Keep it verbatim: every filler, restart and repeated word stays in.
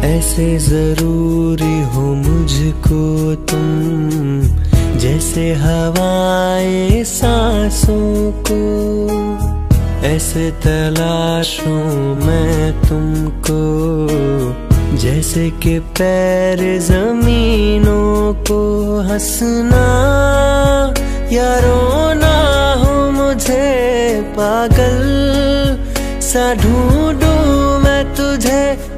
ऐसे जरूरी हो मुझको तुम, जैसे हवाएं सांसों को। ऐसे तलाशूं मैं तुमको, जैसे कि पैर जमीनों को। हंसना या रोना हो मुझे पागल सा ढूंढूं मैं तुझे